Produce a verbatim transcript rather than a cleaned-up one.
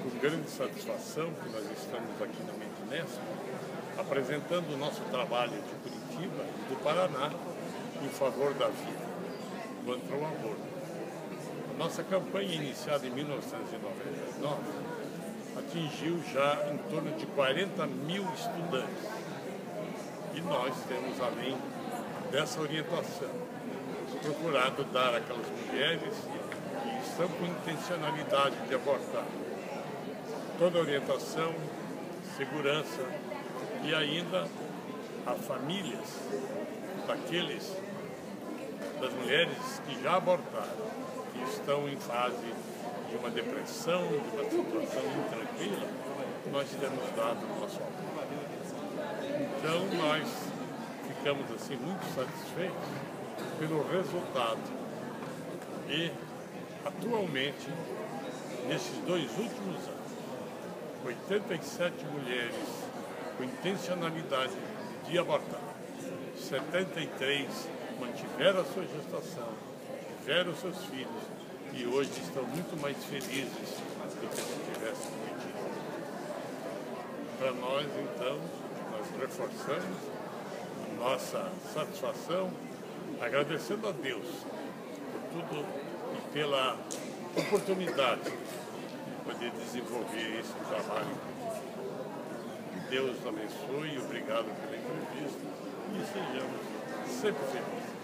com grande satisfação que nós estamos aqui na Mentinesp apresentando o nosso trabalho de Curitiba e do Paraná em favor da vida, contra o aborto. A nossa campanha, iniciada em mil novecentos e noventa e nove, atingiu já em torno de quarenta mil estudantes. E nós temos, além dessa orientação, procurado dar àquelas mulheres que estão com intencionalidade de abortar toda a orientação, segurança e ainda a famílias daqueles, das mulheres que já abortaram, que estão em fase de uma depressão, de uma situação intranquila, nós temos dado o nosso apoio. Então nós ficamos assim muito satisfeitos pelo resultado e atualmente, nesses dois últimos anos, oitenta e sete mulheres com intencionalidade de abortar, setenta e três mantiveram a sua gestação, tiveram seus filhos e hoje estão muito mais felizes do que se tivessem pedido. Para nós, então, nós reforçamos a nossa satisfação, agradecendo a Deus por tudo e pela oportunidade de poder desenvolver esse trabalho. Que Deus abençoe e obrigado pela entrevista e sejamos sempre felizes.